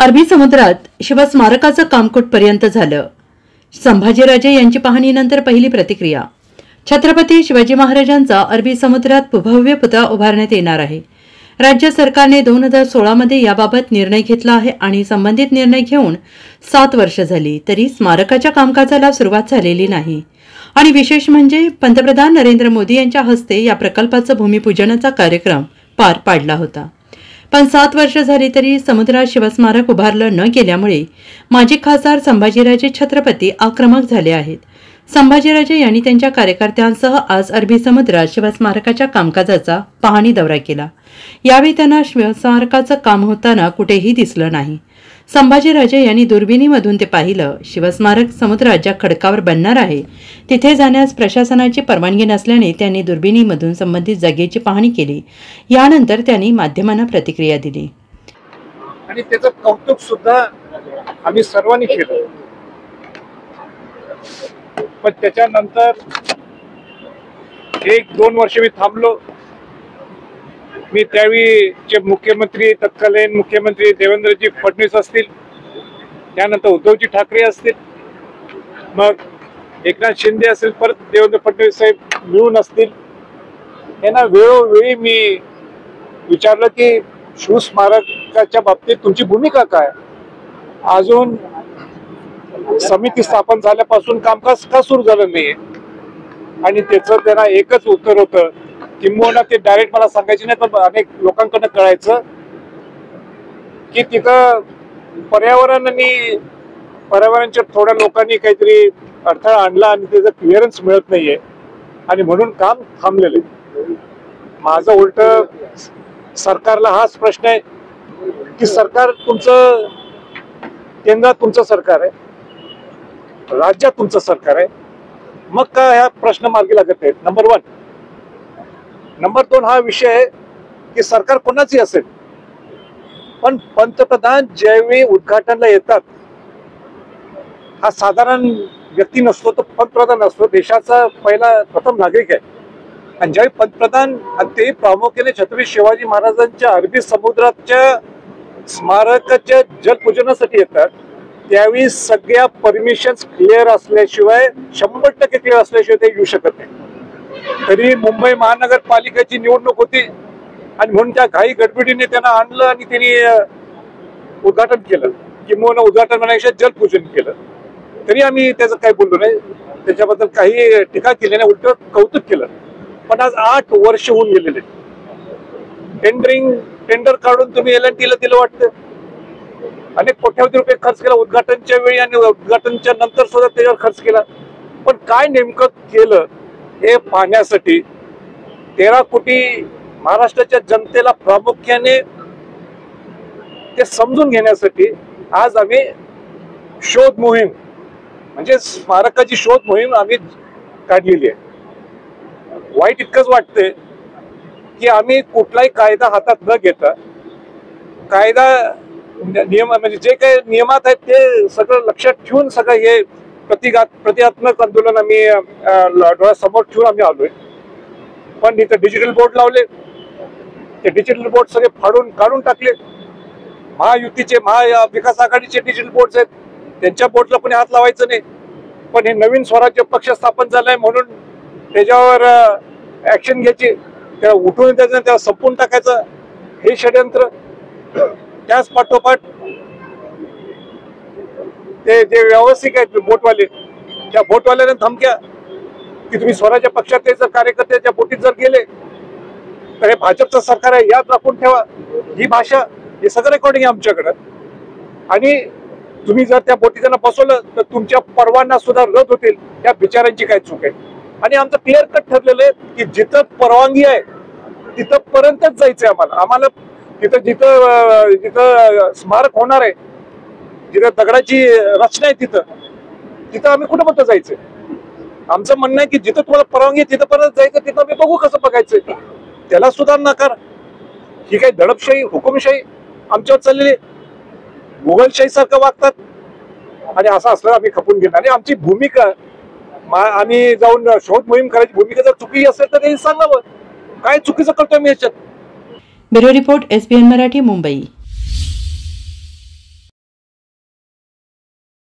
अरबी समुद्रात शिवस्मारकाचं काम कुठपर्यंत झालं? संभाजीराजे यांची पाहणीनंतर पहिली प्रतिक्रिया. छत्रपती शिवाजी महाराजांचा अरबी समुद्रात भव्य पुतळा उभारण्यात येणार आहे. राज्य सरकारने 2016 मध्ये याबाबत निर्णय घेतला आहे आणि संबंधित निर्णय घेऊन 7 वर्ष झाली तरी स्मारकाच्या कामकाजाला सुरुवात झालेली नाही. आणि विशेष म्हणजे पंतप्रधान नरेंद्र मोदी यांच्या हस्ते या प्रकल्पाचं भूमिपूजनाचा कार्यक्रम पार पाडला होता. पण 7 वर्ष झाली तरी समुद्रात शिवस्मारक उभारलं न गेल्यामुळे माजी खासदार संभाजीराजे छत्रपती आक्रमक झाले आहेत. संभाजीराजे यांनी त्यांच्या कार्यकर्त्यांसह आज अरबी समुद्रात शिवस्मारकाच्या कामकाजाचा पाहणी दौरा केला. यावेळी त्यांना शिवस्मारकाचं काम होताना कुठेही दिसलं नाही. संभाजीराजे यांनी दुर्बिणीमधून ते पाहिलं. शिवस्मारक समुद्रात ज्या खडकावर बनणार आहे तिथे जाण्यास प्रशासनाची परवानगी नसल्याने त्यांनी दुर्बिणीमधून संबंधित जागेची पाहणी केली. यानंतर त्यांनी माध्यमांना प्रतिक्रिया दिली. आणि त्याचं कौतुक सुद्धा आम्ही सर्वांनी केलं. पण त्याच्यानंतर 1-2 वर्ष मी थांबलो. मी त्यावेळीचे मुख्यमंत्री तत्कालीन मुख्यमंत्री देवेंद्रजी फडणवीस असतील, त्यानंतर उद्धवजी ठाकरे असतील, मग एकनाथ शिंदे असेल, परत देवेंद्र फडणवीस साहेब मिळून असतील, यांना वेळोवेळी मी विचारलं की शिवस्मारकाच्या बाबतीत तुमची भूमिका काय? अजून समिती स्थापन झाल्यापासून कामकाज का सुरू झालं नाही? आणि त्याचं त्यांना एकच उत्तर होतं, किंबहुना ते डायरेक्ट मला सांगायचे नाही पण अनेक लोकांकडनं कळायचं की तिथं पर्यावरणच्या थोड्या लोकांनी काहीतरी अडथळा आणला आणि त्याचं क्लिअरन्स मिळत नाहीये आणि म्हणून काम थांबलेलं आहे. माझं उलट सरकारला हाच प्रश्न आहे की सरकार तुमचं, केंद्रात तुमचं सरकार आहे, राज्यात तुमचं सरकार आहे, मग का ह्या प्रश्न मार्गी लागत आहेत? नंबर 1. नंबर 2 हा विषय आहे की सरकार कोणाची असेल पण पंतप्रधान ज्यावेळी उद्घाटनला येतात, हा साधारण व्यक्ती नसतो, तो पंतप्रधान असतो, देशाचा प्रथम नागरिक आहे. आणि ज्यावेळी पंतप्रधान ते प्रामुख्याने छत्रपती शिवाजी महाराजांच्या अरबी समुद्राच्या स्मारकाच्या जलपूजनासाठी येतात, त्यावेळी सगळ्या परमिशन्स क्लिअर असल्याशिवाय 100% क्लिअर असल्याशिवाय ते येऊ शकत नाही. तरी मुंबई महानगरपालिकेची निवडणूक होती आणि म्हणून त्या घाई गडबडीने त्यांना आणलं आणि त्यांनी उद्घाटन केलं, किंवा उद्घाटन म्हणण्यापेक्षा जलपूजन केलं. तरी आम्ही त्याचं काही बोललो नाही, त्याच्याबद्दल काही टीका केली नाही, उलट कौतुक केलं. पण आज 8 वर्ष होऊन गेलेले. टेंडर काढून तुम्ही L&Tला दिलं वाटतं, अनेक कोट्यावधी रुपये खर्च केला उद्घाटनच्या वेळी आणि उद्घाटनच्या नंतर सुद्धा त्याच्यावर खर्च केला. पण काय नेमकं केलं हे पाहण्यासाठी 13 कोटी महाराष्ट्राच्या जनतेला प्रामुख्याने ते समजून घेण्यासाठी आज आम्ही शोध मोहीम म्हणजे स्मारकाची शोध मोहीम आम्ही काढलेली आहे. वाईट इतकंच वाटतंय की आम्ही कुठलाही कायदा हातात न घेता, कायदा नियम म्हणजे जे काही नियमात आहेत ते सगळं लक्षात ठेवून सगळं हे प्रतिकात्मक आंदोलन आम्ही डोळ्यासमोर ठेवून आम्ही आलोय. पण इथं डिजिटल बोर्ड लावले, ते डिजिटल बोर्ड सगळे काढून टाकले. महायुतीचे महाविकास आघाडीचे डिजिटल बोर्ड आहेत, त्यांच्या बोर्डला कोणी हात लावायचं नाही. पण हे नवीन स्वराज्य पक्ष स्थापन झालाय म्हणून त्याच्यावर ऍक्शन घ्यायची, त्याला उठून द्यायचं, त्याला संपवून टाकायचं, हे षडयंत्र. त्याच पाठोपाठ ते जे व्यावसायिक आहेत बोटवाले, त्या बोटवाल्याने धमक्या की तुम्ही स्वराज्य पक्षाचे जर कार्यकर्ते त्या बोटीत जर गेले तर हे भाजपचं सरकार आहे, याद राखून ठेवा. ही भाषा, हे सगळं रेकॉर्डिंग आहे आमच्याकडं. आणि तुम्ही जर त्या बोटीत त्यांना बसवलं तर तुमच्या परवाना सुद्धा रद्द होतील. त्या बिचारांची काय चूक आहे? आणि आमचं क्लिअर कट ठरलेलं आहे की जिथं परवानगी आहे तिथं पर्यंतच जायचंय आम्हाला. जिथं स्मारक होणार आहे, जिथं दगडाची रचना आहे, तिथं आम्ही कुठं म्हणतो जायचंय? आमचं म्हणणं आहे की जिथं तुम्हाला परवानगी आहे तिथं परत जायचं, तिथं आम्ही बघू कसं बघायचंय. त्याला सुद्धा नकार. ही काही दडपशाही, हुकुमशाही आमच्यावर चाललेली, मुघलशाही सारखं वागतात. आणि असं असलं आम्ही खपून घेणार. आणि आमची भूमिका, आम्ही जाऊन शोध मोहीम करायची भूमिका जर चुकी असेल तर त्यांनी सांगावं काय चुकीचं करतोय मी याच्यात. Bureau report SBN Marathi, Mumbai.